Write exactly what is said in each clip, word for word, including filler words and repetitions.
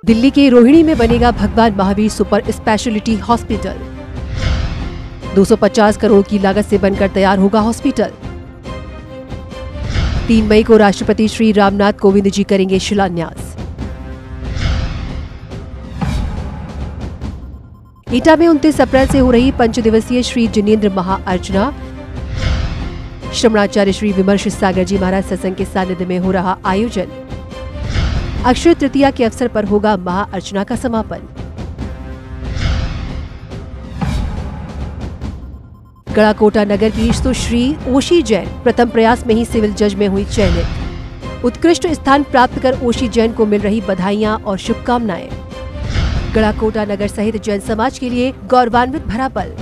दिल्ली के रोहिणी में बनेगा भगवान महावीर सुपर स्पेशलिटी हॉस्पिटल। दो सौ पचास करोड़ की लागत से बनकर तैयार होगा हॉस्पिटल। तीन मई को राष्ट्रपति श्री रामनाथ कोविंद जी करेंगे शिलान्यास। एटा में उनतीस अप्रैल से हो रही पंचदिवसीय श्री जिनेन्द्र महाअर्चना। श्रमणाचार्य श्री विमर्श सागर जी महाराज सत्संग के सानिध्य में हो रहा आयोजन। अक्षय तृतीया के अवसर पर होगा महाअर्चना का समापन। गढ़ाकोटा नगर की सुश्री ओशी जैन प्रथम प्रयास में ही सिविल जज में हुई चयनित। उत्कृष्ट स्थान प्राप्त कर ओशी जैन को मिल रही बधाइयां और शुभकामनाएं। गढ़ाकोटा नगर सहित जैन समाज के लिए गौरवान्वित भरा पल।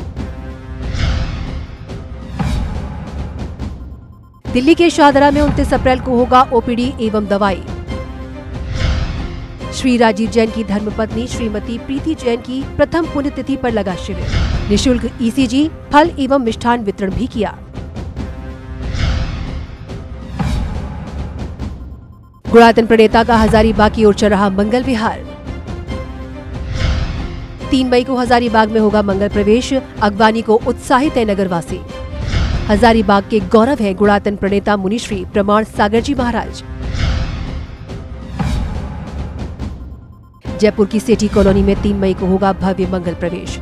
दिल्ली के शाहदरा में उनतीस अप्रैल को होगा ओपीडी एवं दवाई। श्री राजीव जैन की धर्मपत्नी श्रीमती प्रीति जैन की प्रथम पुण्यतिथि पर लगा शिविर। निःशुल्क ईसीजी, फल एवं मिष्ठान वितरण भी किया। गुणातन प्रणेता का हजारीबाग की ओर चल रहा मंगल विहार। तीन मई को हजारीबाग में होगा मंगल प्रवेश। अगवानी को उत्साहित है नगरवासी। हजारीबाग के गौरव है गुणातन प्रणेता मुनिश्री प्रमाण सागर जी महाराज। जयपुर की सेठी कॉलोनी में तीन मई को होगा भव्य मंगल प्रवेश।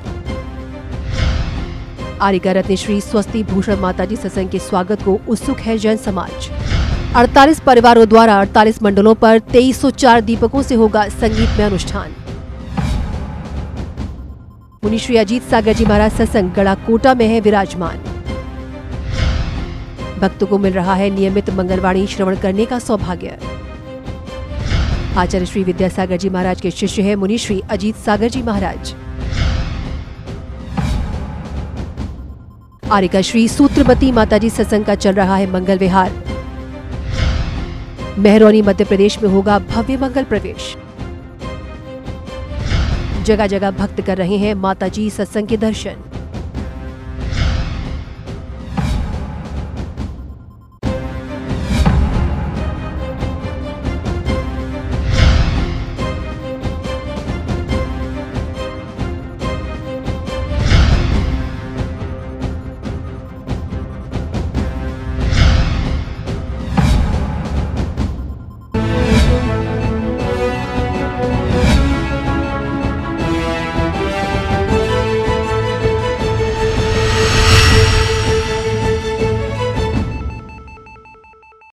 आर्यका रत्न श्री स्वस्ति भूषण माताजी सत्संग के स्वागत को उत्सुक है जैन समाज। अड़तालीस परिवारों द्वारा अड़तालीस मंडलों पर तेईस सौ चार दीपकों से होगा संगीतमय अनुष्ठान। मुनि श्री अजीत सागर जी महाराज सत्संग गढ़ाकोटा में है विराजमान। भक्तों को मिल रहा है नियमित मंगलवाणी श्रवण करने का सौभाग्य। आचार्य श्री विद्यासागर जी महाराज के शिष्य है मुनि श्री अजीत सागर जी महाराज। आर्यका श्री सूत्रमती माताजी सत्संग का चल रहा है मंगल विहार। मेहरौनी मध्य प्रदेश में होगा भव्य मंगल प्रवेश। जगह जगह भक्त कर रहे हैं माताजी सत्संग के दर्शन।